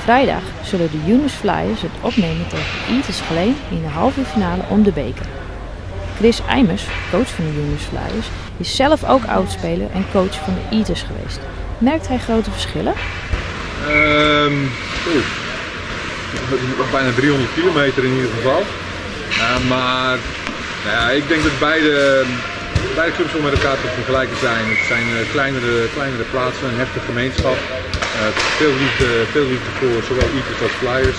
Vrijdag zullen de Younes Flyers het opnemen tegen Eaters Geleen in de halve finale om de beker. Chris Eimers, coach van de Younes Flyers, is zelf ook oudspeler en coach van de Eaters geweest. Merkt hij grote verschillen? Bijna 300 kilometer in ieder geval. Maar nou ja, ik denk dat beide clubs wel met elkaar te vergelijken zijn. Het zijn kleinere plaatsen, een heftige gemeenschap. Veel liefde voor zowel Eaters als Flyers.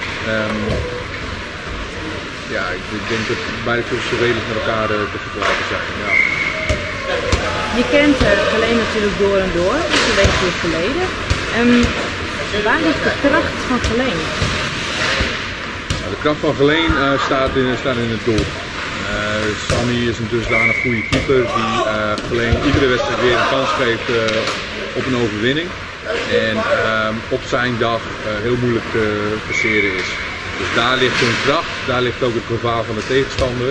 Ja, ik denk dat beide clubs redelijk met elkaar te vergelijken zijn. Ja. Je kent Geleen natuurlijk door en door, dus je weet het verleden. Waar ligt de kracht van Geleen? De kracht van Geleen staat in het doel. Sammy is een dusdanig goede keeper die Geleen iedere wedstrijd weer een kans geeft op een overwinning. En op zijn dag heel moeilijk te passeren is. Dus daar ligt hun kracht, daar ligt ook het gevaar van de tegenstander.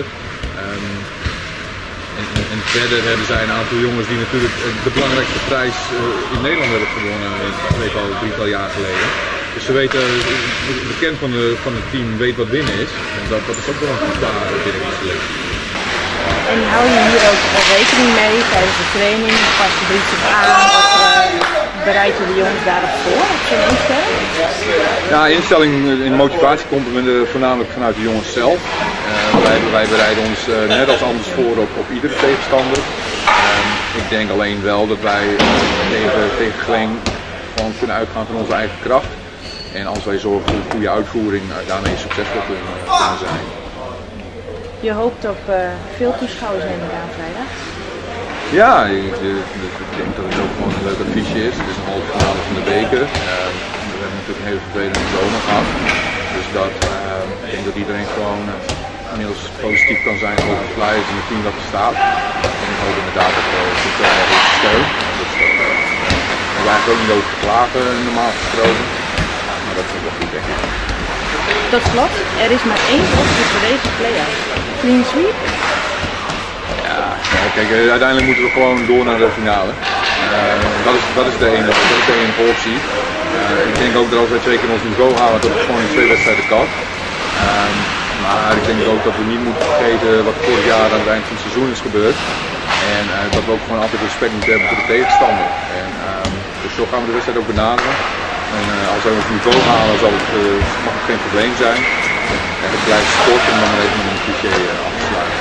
En verder hebben zij een aantal jongens die natuurlijk de belangrijkste prijs in Nederland hebben gewonnen, een drietal jaar geleden. Dus ze weten, de kern van het team weet wat winnen is. En dat is ook wel een gevaar binnen die selectie. En hou je hier ook rekening mee tijdens de training? Pas de briefjes aan? Bereid je de jongens daarop voor, op zo'n instelling? Ja, instelling en motivatie komt voornamelijk vanuit de jongens zelf. Wij bereiden ons net als anders voor op iedere tegenstander. Ik denk alleen wel dat wij tegen Geleen gewoon kunnen uitgaan van onze eigen kracht. En als wij zorgen voor een goede uitvoering, daarmee succesvol kunnen zijn. Je hoopt op veel toeschouwers neem ik aan vrijdag? Ja, ik denk dat het ook gewoon een leuk adviesje is. Het is een halve finale van de beker. We hebben natuurlijk een hele vervelende zomer gehad. Dus ik denk dat iedereen gewoon inmiddels positief kan zijn over de Flyers en het team dat er staat. En ik hoop inderdaad dat we heel steun. Dus we hebben eigenlijk ook niet over te klagen normaal gesproken. Maar dat is wel goed, denk ik. Tot slot, er is maar één optie voor deze play-off. Clean sweep? Ja, kijk, uiteindelijk moeten we gewoon door naar de finale. Dat is de enige optie. Ik denk ook dat als wij 2 keer ons niveau halen, dat het gewoon in 2 wedstrijden kan. Maar ik denk ook dat we niet moeten vergeten wat vorig jaar aan het eind van het seizoen is gebeurd. En dat we ook gewoon altijd respect moeten hebben voor de tegenstander. Dus zo gaan we de wedstrijd ook benaderen. En als wij ons niveau halen, mag het geen probleem zijn. En het blijft sport om dan maar even met een cliché af te sluiten.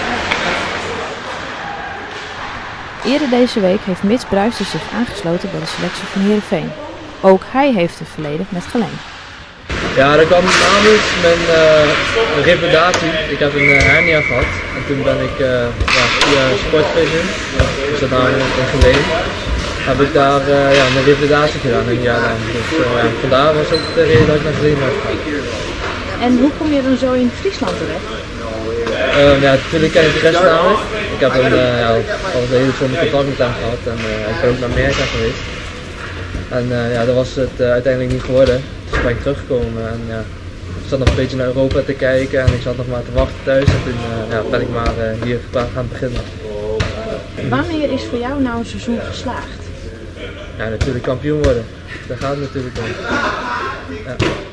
Eerder deze week heeft Mits Bruijster zich aangesloten bij de selectie van Heerenveen. Ook hij heeft een verleden met Geleen. Ja, dat kwam namens mijn revalidatie. Ik heb een hernia gehad en toen ben ik via Sportvision, dus dat namelijk in Geleen, heb ik daar mijn revalidatie gedaan een jaar lang. Dus vandaar was ook de reden dat ik naar Geleen heb gegaan. En hoe kom je dan zo in Friesland terecht? Natuurlijk ken ik de rest namelijk. Ik heb al de hele zomer contact met hem gehad en ik ben ook naar Amerika geweest. En dat was het uiteindelijk niet geworden. Dus ben ik teruggekomen en ik zat nog een beetje naar Europa te kijken en ik zat nog maar te wachten thuis. En toen ben ik maar hier gaan beginnen. Wanneer is voor jou nou een seizoen geslaagd? Ja, natuurlijk kampioen worden. Daar gaat het natuurlijk om. Ja.